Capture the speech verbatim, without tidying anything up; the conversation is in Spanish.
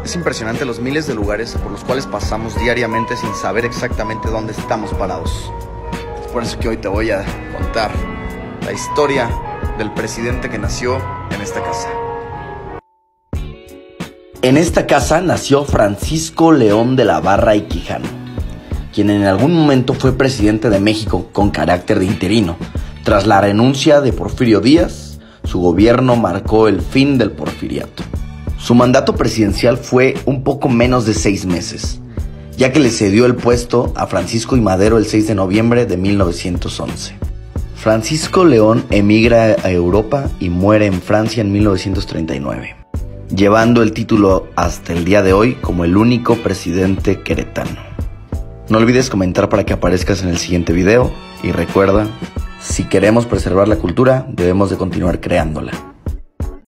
Es impresionante los miles de lugares por los cuales pasamos diariamente sin saber exactamente dónde estamos parados. Es por eso que hoy te voy a contar la historia del presidente que nació en esta casa. En esta casa nació Francisco León de la Barra y Quijano, quien en algún momento fue presidente de México con carácter de interino. Tras la renuncia de Porfirio Díaz, su gobierno marcó el fin del porfiriato. Su mandato presidencial fue un poco menos de seis meses, ya que le cedió el puesto a Francisco I. Madero el seis de noviembre de mil novecientos once. Francisco León emigra a Europa y muere en Francia en mil novecientos treinta y nueve, llevando el título hasta el día de hoy como el único presidente queretano. No olvides comentar para que aparezcas en el siguiente video y recuerda, si queremos preservar la cultura, debemos de continuar creándola.